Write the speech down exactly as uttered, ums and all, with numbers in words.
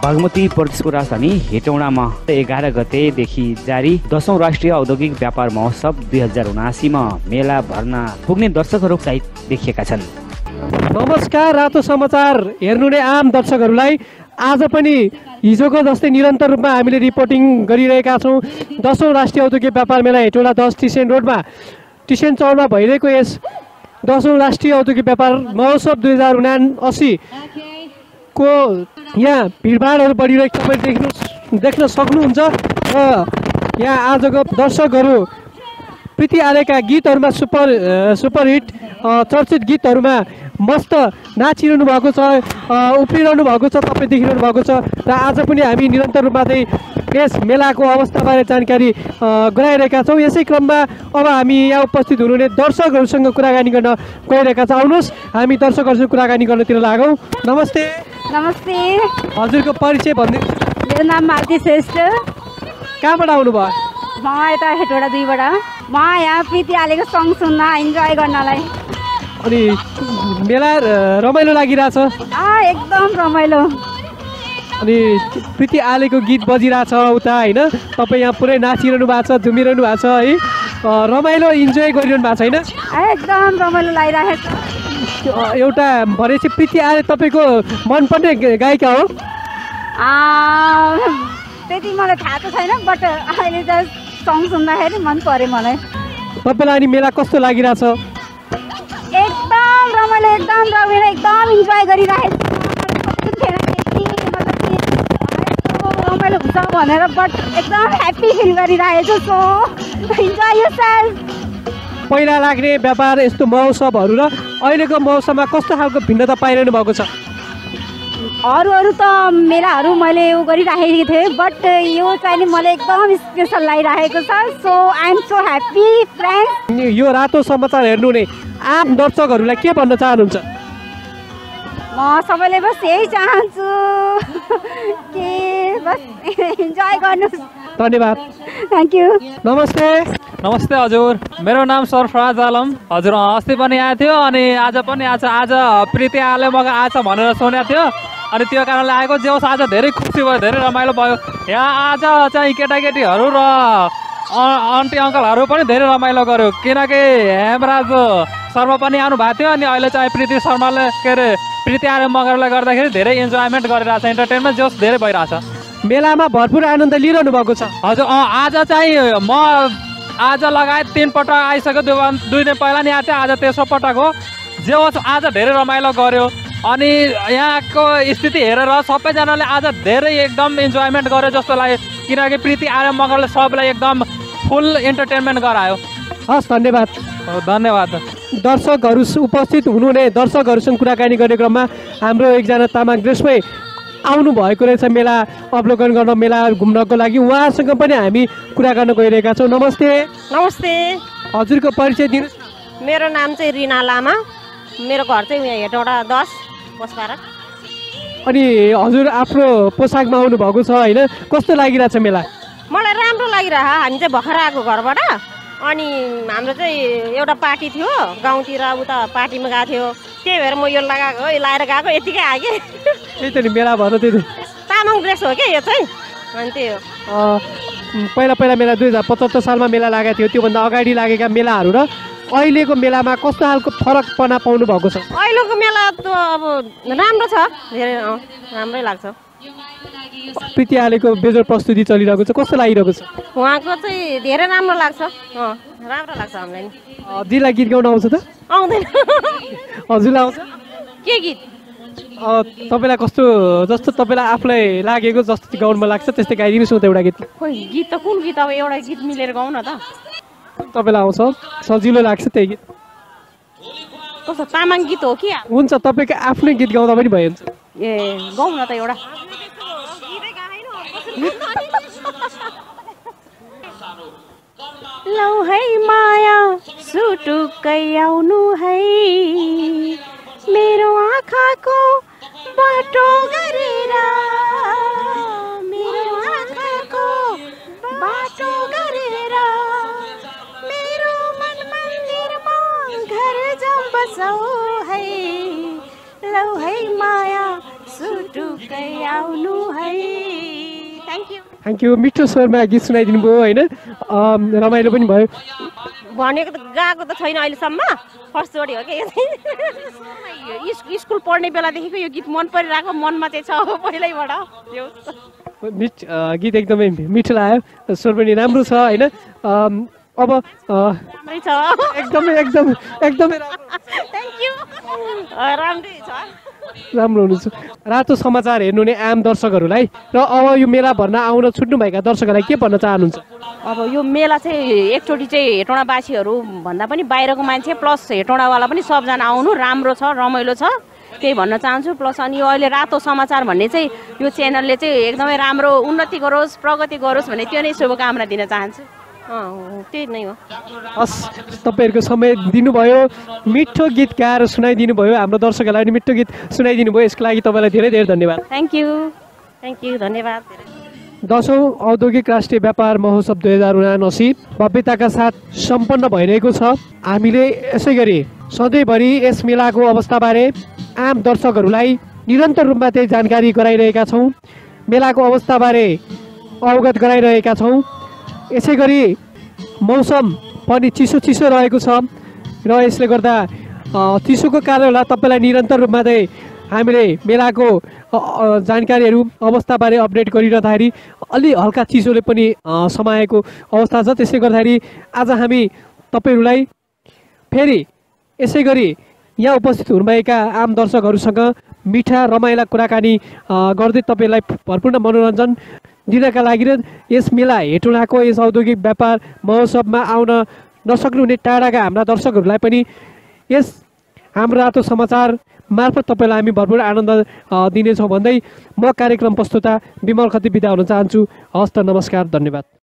बागमती प्रदेशको राजधानी हेटौडामा एघार गतेदेखि जारी दशौं राष्ट्रिय औद्योगिक व्यापार महोत्सव दुई हजार उनासीमा मेला भर्न पुग्ने दर्शकहरू सहित देखिएका छन्। नमस्कार, रातो समाचार हेर्नुहुने आम दर्शकहरूलाई आज पनि हिजोको जस्तै निरन्तर रूपमा हामीले रिपोर्टिङ गरिरहेका छौँ। दशौं राष्ट्रिय औद्योगिक व्यापार मेला हेटौडा दस टिसेन रोडमा टिसेन चौरमा भइरहेको यस दशौं राष्ट्रिय औद्योगिक व्यापार महोत्सव दुई हजार उनासी को यहाँ भिडभाडहरू बढिरहेको तपाईँ देख्नु देख्न सक्नुहुन्छ र यहाँ आजको दर्शकहरू प्रीति आलेका गीतहरूमा सुपर सुपरहिट चर्चित गीतहरूमा मस्त नाचिरहनु भएको छ, उफ्रिरहनु भएको छ, तपाईँ देखिरहनु भएको छ। र आज पनि हामी निरन्तर रूपमा चाहिँ यस मेलाको अवस्थाबारे जानकारी गराइरहेका छौँ। यसै क्रममा अब हामी यहाँ उपस्थित हुनुहुने दर्शकहरूसँग कुराकानी गर्न गइरहेका छौँ। आउनुहोस् हामी दर्शकहरूसँग कुराकानी गर्नतिर लागौँ। नमस्ते। नमस्ते। हजुरको परिचय भनिदिनु। मेरो नाम मालती श्रेष्ठ। कहाँबाट आउनुभयो? म यता हेटौडा दुईबाट। म यहाँ प्रीति आलेको सङ सुन्न इन्जोय गर्नलाई। अनि मेला रमाइलो लागिरहेछ? एकदम रमाइलो। अनि प्रीति आलेको गीत बजिरहेछ उता होइन, तपाईँ यहाँ पुरै नाचिरहनु भएको छ, झुमिरहनु भएको छ है, रमाइलो इन्जोय गरिरहनु भएको छ होइन? एकदम रमाइलो लागिरहेको छ। एउटा भने चाहिँ प्रीति आले तपाईँको मनपर्ने गायिका हो? त्यति मलाई थाहा त छैन, बट अहिले त सङ सुन्दाखेरि मन पर्यो मलाई। तपाईँलाई अनि मेला कस्तो लागिरहेछ? एकदम रमाइलो, एकदम रमाइलो, एकदम इन्जोय गरिरहेको रमाइलो हुन्छ भनेर, बट एकदम ह्याप्पी फिल गरिरहेको छु। Enjoy yourself. पहिला लाग्ने व्यापार यस्तो महोत्सवहरू र अहिलेको महोत्सवमा कस्तो खालको भिन्नता पाइरहनु भएको छ? अरू अरू त मेलाहरू मैले यो गरिराखेको थिएँ, बट यो चाहिँ मलाई एकदम स्पेसल लागिरहेको छ। So I am so happy friends. यो रातो समाचार हेर्नुहुने आम दर्शकहरूलाई के भन्न चाहनुहुन्छ? म सबैले बस यही चाहन्छु कि बस इन्जोय गर्नुहोस्। धन्यवाद। Thank you. नमस्ते। नमस्ते हजुर, मेरो नाम सरफराज आलम। हजुर अस्ति पनि आएको थियो अनि आज पनि आज आज प्रीति आले मग आज भनेर सुनेको थियो अनि त्यो कारणले आएको। जे होस् आज धेरै खुसी भयो, धेरै रमाइलो भयो। यहाँ आज चाहिँ केटाकेटीहरू र आन्टी अङ्कलहरू पनि धेरै रमाइलो गर्यो, किनकि हेमराज शर्मा पनि आउनु भएको थियो अनि अहिले चाहिँ प्रीति शर्माले के अरे प्रीति आले मगरले गर्दाखेरि धेरै इन्जोयमेन्ट गरिरहेको छ, इन्टरटेनमेन्ट जे होस् धेरै भइरहेछ। मेलामा भरपुर आनन्द लिइरहनु भएको छ? हजुर आज चाहिँ म आज लगायत तिन पटक आइसक्यो, दुई दुई दिन पहिला नि आएको थियो, आज तेस्रो पटक हो। जे होस् आज धेरै रमाइलो गर्यो अनि यहाँको स्थिति हेरेर सबैजनाले आज धेरै एकदम इन्जोयमेन्ट गर्यो जस्तो लाग्यो, किनकि प्रीति आर्य मगरले सबलाई एकदम फुल इन्टरटेनमेन्ट गरायो। हस्, धन्यवाद। धन्यवाद। दर्शकहरू उपस्थित हुनुहुने दर्शकहरूसँग कुराकानी गर्ने क्रममा हाम्रो एकजना तामाङ ड्रेसमै आउनु भएको रहेछ मेला अवलोकन गर्न, मेला घुम्नको लागि। उहाँसँग पनि हामी कुरा गर्न गइरहेका छौँ। नमस्ते। नमस्ते। हजुरको परिचय दिनु। मेरो नाम चाहिँ रिना लामा, मेरो घर चाहिँ यहाँ हेटौडा दस पोसपारा। अनि हजुर आफ्नो पोसाकमा आउनु भएको छ होइन, कस्तो लागिरहेछ मेला? मलाई राम्रो लागिरह। हामी चाहिँ भर्खर आएको घरबाट, अनि हाम्रो चाहिँ एउटा पार्टी थियो गाउँतिर, उता पार्टीमा गएको थियो, त्यही भएर म यो लगाएको लाएर गएको, यतिकै आएँ। त्यही त नि मेला भएर त्यही त तामाङ ड्रेस हो क्या यो चाहिँ। अनि त्यही हो। पहिला पहिला मेला दुई हजार पचहत्तर सालमा मेला लागेको थियो, त्योभन्दा अगाडि लागेका मेलाहरू र अहिलेको मेलामा कस्तो खालको फरकपना पाउनु भएको छ? अहिलेको मेला त अब राम्रो छ, धेरै राम्रै लाग्छ। प्रीति आलेको बेजोड प्रस्तुति चलिरहेको छ, कस्तो लागिरहेको छ? उहाँको चाहिँ धेरै राम्रो लाग्छ। अँ राम्रो लाग्छ हामीलाई नि। हजुरलाई गीत गाउन आउँछ त? आउँदैन। हजुरलाई आउँछ? के गीत? तपाईँलाई कस्तो जस्तो तपाईँलाई आफूलाई लागेको जस्तो गाउनमा लाग्छ त्यस्तै गाइदिनुहोस् न त एउटा गीत। खोइ गीत त कुन गीत? अब एउटा गीत मिलेर गाउँ न त। तपाईँलाई आउँछ सजिलो लाग्छ त्यही गीत? कस्तो तामाङ गीत हो कि? हुन्छ, तपाईँको आफ्नै गीत गाउँदा पनि भइहाल्छ। ए गाउँ न त एउटा। लौ है माया सुटुक्कै आउनु है, मेरो आँखाको बाटो गरेर, मेरो आँखाको बाटो गरेर, मेरो मन मन्दिरमा घर जाऊँ बसौ है। लौ है माया सुटुक्कै आउनु है थ्याङ्क यू थ्याङ्क यू मिठो स्वरमा गीत सुनाइदिनु भयो होइन अम, रमाइलो पनि भयो भनेको त गएको त छैन अहिलेसम्म फर्स्टचोटि हो कि यो चाहिँ स्कु- स्कुल पढ्ने बेलादेखिको यो गीत मन परिरहेको मनमा चाहिँ छ पहिल्यैबाट यो मिठ अ, गीत एकदमै मिठो लाग्यो स्वर पनि राम्रो छ होइन अम, अब अ, राम्रै छ एकदमै एकदम एकदमै राम्रो थ्याङ्क यू राम्रै छ राम्रो हुनुहुन्छ रातो समाचार हेर्नु नै आम दर्शकहरूलाई र अब यो मेला भर्न आउन छुट्नुभएका दर्शकहरूलाई के भन्न चाहनुहुन्छ अब यो मेला चाहिँ एकचोटि चाहिँ हेटौँडावासीहरू भन्दा पनि बाहिरको मान्छे प्लस हेटौँडावाला पनि सबजना आउनु राम्रो छ रमाइलो छ त्यही भन्न चाहन्छु प्लस अनि यो अहिले रातो समाचार भन्ने चाहिँ यो च्यानलले चाहिँ एकदमै राम्रो उन्नति गरोस् प्रगति गरोस् भन्ने त्यो नै शुभकामना दिन चाहन्छु अँ त्यही नै हो हस् तपाईँहरूको समय दिनुभयो मिठो गीत गाएर सुनाइदिनु भयो हाम्रो दर्शकहरूलाई पनि मिठो गीत सुनाइदिनु भयो यसको लागि तपाईँलाई धेरै धेरै धन्यवाद थ्याङ्क यू थ्याङ्क यू धन्यवाद दसौँ औद्योगिक राष्ट्रिय व्यापार महोत्सव दुई हजार उनासी भव्यताका साथ सम्पन्न भइरहेको छ हामीले यसै गरी सधैँभरि यस मेलाको अवस्थाबारे आम दर्शकहरूलाई निरन्तर रूपमा त्यही जानकारी गराइरहेका छौँ मेलाको अवस्थाबारे अवगत गराइरहेका छौँ यसै गरी मौसम पनि चिसो चिसो रहेको छ र यसले गर्दा अ, चिसोको कारणलाई तपाईँलाई निरन्तर रूपमा चाहिँ हामीले मेलाको अ, अ, जानकारीहरू अवस्थाबारे अपडेट गरिरहँदाखेरि अलि हल्का चिसोले पनि अ, समाएको अवस्था छ त्यसले गर्दाखेरि आज हामी तपाईँहरूलाई फेरि यसै गरी यहाँ उपस्थित हुनुभएका आम दर्शकहरूसँग मिठा रमाइला कुराकानी अ, गर्दै तपाईँलाई भरपूर्ण मनोरञ्जन दिनका लागि र यस मेला हेटौँडाको यस औद्योगिक व्यापार महोत्सवमा आउन नसक्नुहुने टाढाका हाम्रा दर्शकहरूलाई पनि यस हाम्रो रातो समाचार मार्फत तपाईँलाई हामी भरपूर आनन्द अ, दिनेछौँ भन्दै म कार्यक्रम प्रस्तुता विमल खती बिदा हुन चाहन्छु हस्त नमस्कार धन्यवाद।